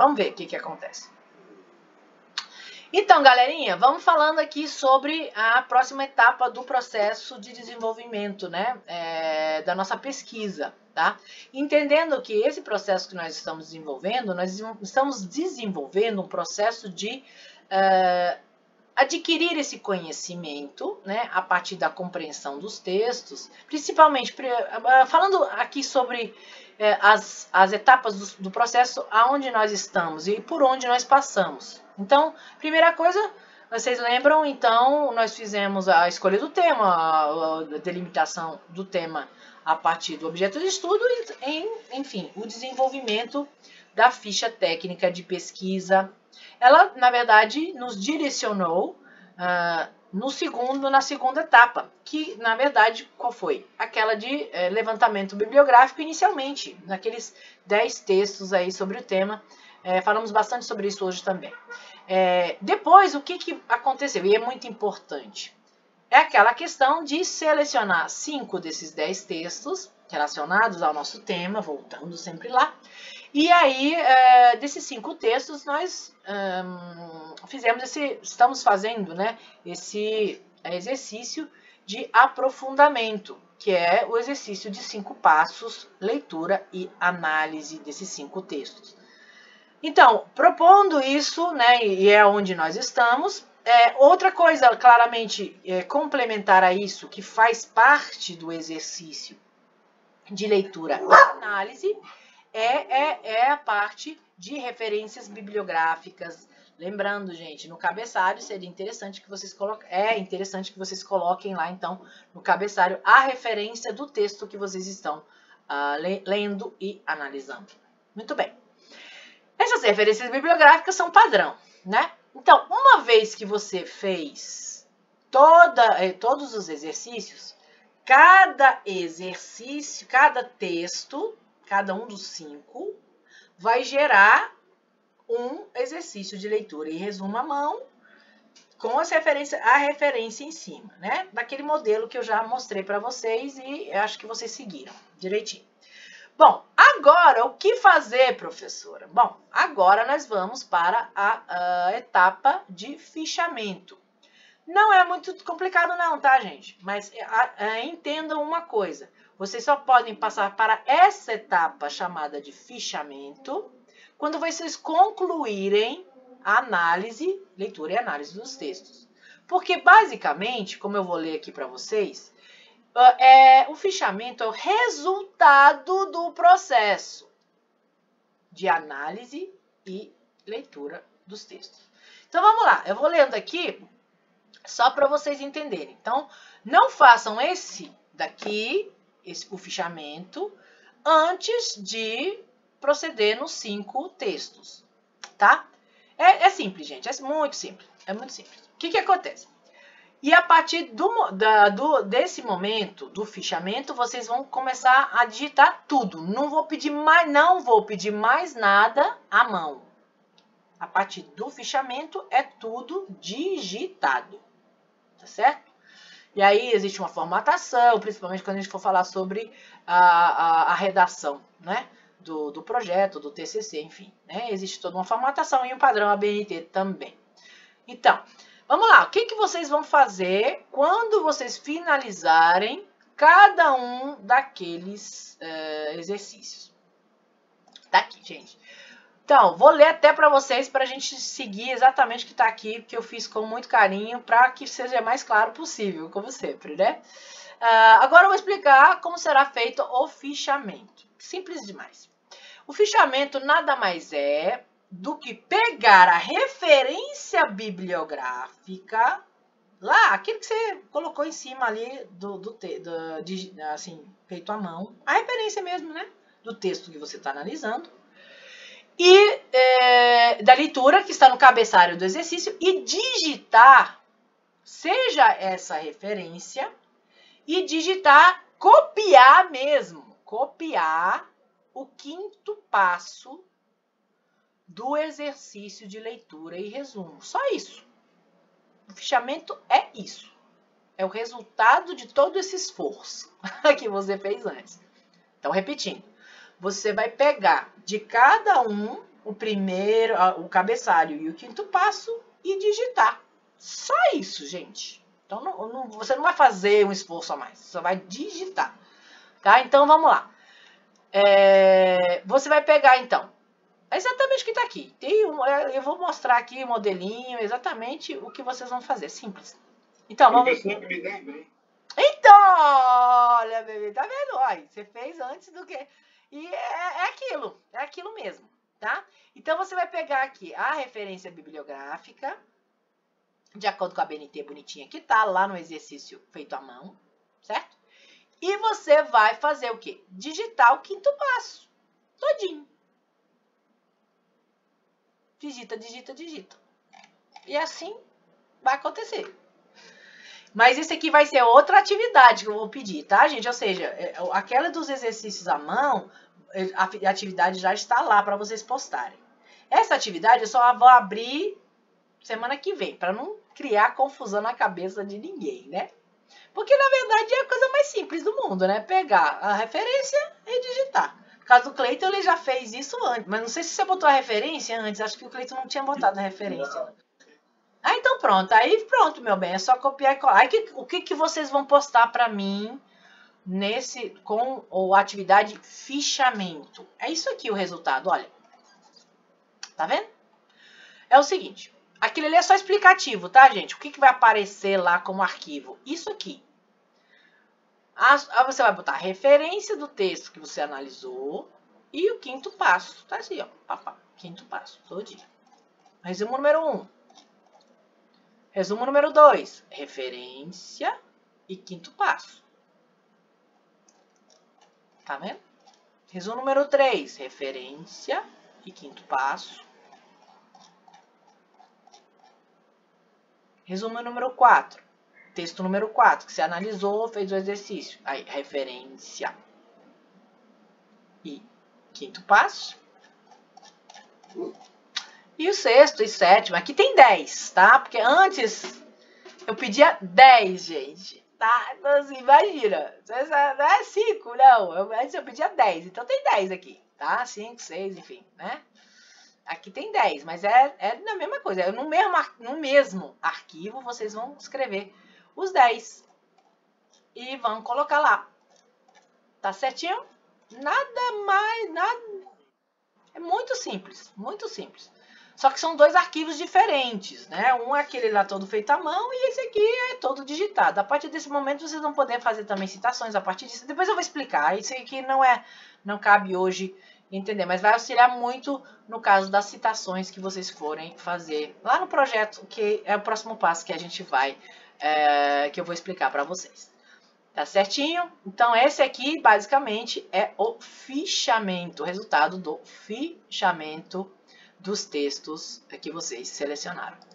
Vamos ver o que acontece. Então, galerinha, vamos falando aqui sobre a próxima etapa do processo de desenvolvimento, né, da nossa pesquisa, tá? Entendendo que esse processo que nós estamos desenvolvendo um processo de adquirir esse conhecimento, né, a partir da compreensão dos textos, principalmente falando aqui sobre as etapas do processo, aonde nós estamos e por onde nós passamos. Então, primeira coisa, vocês lembram, então, nós fizemos a escolha do tema, a delimitação do tema a partir do objeto de estudo e, enfim, o desenvolvimento da ficha técnica de pesquisa. Ela, na verdade, nos direcionou na segunda etapa, que, na verdade, qual foi? Aquela de levantamento bibliográfico inicialmente, naqueles 10 textos aí sobre o tema. Falamos bastante sobre isso hoje também. Depois, o que aconteceu? E é muito importante. É aquela questão de selecionar 5 desses 10 textos relacionados ao nosso tema, voltando sempre lá. E aí, desses 5 textos, nós estamos fazendo, né, esse exercício de aprofundamento, que é o exercício de 5 passos, leitura e análise desses 5 textos. Então, propondo isso, né, e é onde nós estamos, outra coisa claramente complementar a isso, que faz parte do exercício de leitura e análise, é a parte de referências bibliográficas. Lembrando, gente, no cabeçalho seria interessante que vocês coloquem lá, então, no cabeçalho, a referência do texto que vocês estão lendo e analisando. Muito bem. Essas referências bibliográficas são padrão, né? Então, uma vez que você fez todos os exercícios, cada exercício, cada texto, cada um dos 5, vai gerar um exercício de leitura e resumo à mão com a referência em cima, né? Daquele modelo que eu já mostrei para vocês e eu acho que vocês seguiram direitinho. Bom, agora o que fazer, professora? Bom, agora nós vamos para a etapa de fichamento. Não é muito complicado não, tá, gente? Mas entendam uma coisa. Vocês só podem passar para essa etapa chamada de fichamento quando vocês concluírem a análise, leitura e análise dos textos. Porque, basicamente, como eu vou ler aqui para vocês, o fichamento é o resultado do processo de análise e leitura dos textos. Então, vamos lá. Eu vou lendo aqui só para vocês entenderem. Então, não façam o fichamento, antes de proceder nos 5 textos, tá? É simples, gente. É muito simples. É muito simples. O que acontece? E a partir desse momento do fichamento, vocês vão começar a digitar tudo. Não vou pedir mais nada à mão. A partir do fichamento é tudo digitado. Tá certo? E aí existe uma formatação, principalmente quando a gente for falar sobre a redação, né? Do projeto, do TCC, enfim. Né? Existe toda uma formatação e um padrão ABNT também. Então, vamos lá. O que vocês vão fazer quando vocês finalizarem cada um daqueles exercícios? Tá aqui, gente. Então, vou ler até para vocês, para a gente seguir exatamente o que está aqui, que eu fiz com muito carinho, para que seja mais claro possível, como sempre, né? Agora eu vou explicar como será feito o fichamento. Simples demais. O fichamento nada mais é do que pegar a referência bibliográfica, lá, aquilo que você colocou em cima ali, assim, feito à mão, a referência mesmo, né? Do texto que você está analisando. E da leitura que está no cabeçalho do exercício e digitar, seja essa referência, e digitar, copiar mesmo, copiar o 5º passo do exercício de leitura e resumo. Só isso. O fichamento é isso. É o resultado de todo esse esforço que você fez antes. Então, repetindo. Você vai pegar de cada um o cabeçalho e o quinto passo e digitar. Só isso, gente. Então, você não vai fazer um esforço a mais, você só vai digitar. Tá? Então, vamos lá. Você vai pegar, então, exatamente o que está aqui. Eu vou mostrar aqui o modelinho, exatamente o que vocês vão fazer. Simples. Então, vamos... Então, olha, bebê, tá vendo? Olha, você fez antes do que... E é aquilo mesmo, tá? Então, você vai pegar aqui a referência bibliográfica, de acordo com a BNT bonitinha que tá lá no exercício feito à mão, certo? E você vai fazer o quê? Digitar o quinto passo, todinho. Digita, digita, digita. E assim vai acontecer. Mas isso aqui vai ser outra atividade que eu vou pedir, tá, gente? Ou seja, aquela dos exercícios à mão, a atividade já está lá para vocês postarem. Essa atividade eu só vou abrir semana que vem, para não criar confusão na cabeça de ninguém, né? Porque, na verdade, é a coisa mais simples do mundo, né? Pegar a referência e digitar. No caso do Cleiton, ele já fez isso antes. Mas não sei se você botou a referência antes. Acho que o Cleiton não tinha botado a referência. Ah, então pronto. Aí pronto, meu bem. É só copiar e colar. Aí, o que vocês vão postar para mim com a atividade fichamento? É isso aqui o resultado, olha. Tá vendo? É o seguinte. Aquilo ali é só explicativo, tá, gente? O que vai aparecer lá como arquivo? Isso aqui. Aí você vai botar a referência do texto que você analisou e o quinto passo. Tá assim, ó. Quinto passo, todinho. Resumo número 1. Resumo número 2. Referência e quinto passo. Tá vendo? Resumo número 3. Referência e quinto passo. Resumo número 4. Texto número 4, que você analisou, fez o exercício. Aí, referência e quinto passo. E o sexto e sétimo, aqui tem 10, tá? Porque antes eu pedia 10, gente, tá? Então, assim, imagina, não é 5, não. Antes eu pedia 10, então tem 10 aqui, tá? 5, 6, enfim, né? Aqui tem 10, mas é na mesma coisa. No mesmo arquivo, vocês vão escrever os 10 e vão colocar lá. Tá certinho? Nada mais, nada. É muito simples, muito simples. Só que são dois arquivos diferentes, né? Um é aquele lá todo feito à mão e esse aqui é todo digitado. A partir desse momento vocês vão poder fazer também citações a partir disso. Depois eu vou explicar. Isso aqui não cabe hoje entender, mas vai auxiliar muito no caso das citações que vocês forem fazer lá no projeto, que é o próximo passo que a gente que eu vou explicar para vocês. Tá certinho? Então, esse aqui, basicamente, é o fichamento, o resultado do fichamento dos textos que vocês selecionaram.